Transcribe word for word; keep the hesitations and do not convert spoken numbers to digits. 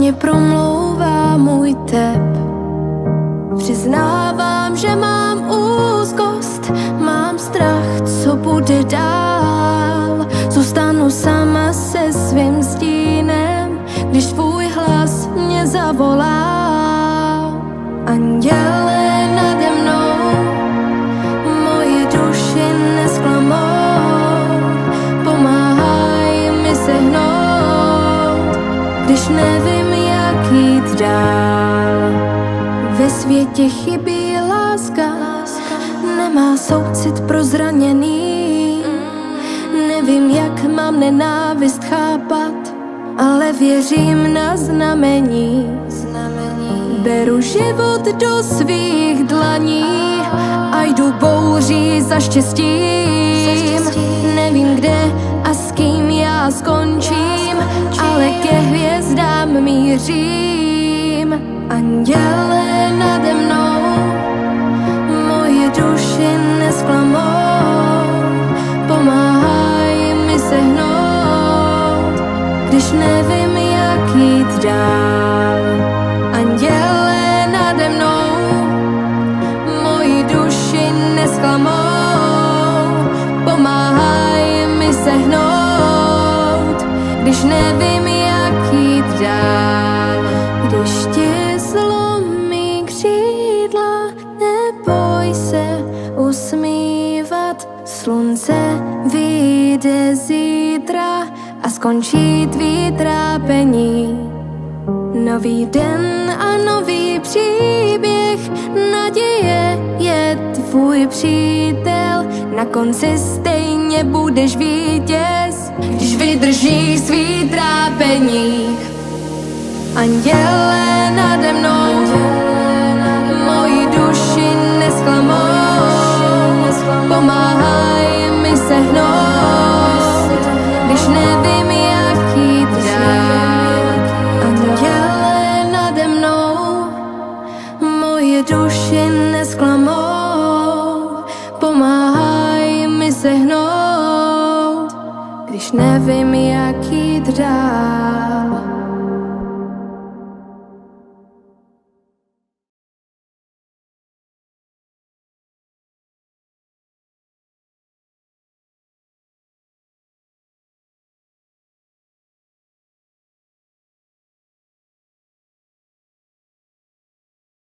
mě promlouvá můj tep. Přiznávám, že mám úzkost, mám strach, co bude dál. Zůstanu sama se svým stínem, když tvůj hlas mě zavolá. Anděle nade mnou, moje duši nesklamou, pomáhaj mi sehnout, když nevím, jak jít dál. Ve světě chybí láska, nemá soucit pro zraněný. Nevím, jak mám nenávist chápat, ale věřím na znamení. Beru život do svých dlaní a jdu bouří za štěstím. Nevím, kde a s kým já skončím, ale ke hvězdám mířím. Anděle nade mnou, moje duši nesklamou, pomáhaj mi sehnout, když nevím, jak jít dál. Anděle nade mnou, moji duši nesklamou, pomáhaj mi sehnout, když nevím, jak jít dál. Když ti zlomí křídla, neboj se usmívat, slunce vyjde zítra a skončí tvý trápení. Nový den a nový příběh, naděje je tvůj přítel. Na konci stejně budeš vítěz, když vydržíš svý trápení. Anděle nade mnou, moji duši nesklamou, pomáhaj mi sehnout, když nevím, jak jít dál. Anděle nade mnou, moje duši nesklamou, pomáhaj mi sehnout, když nevím, jak jít dál.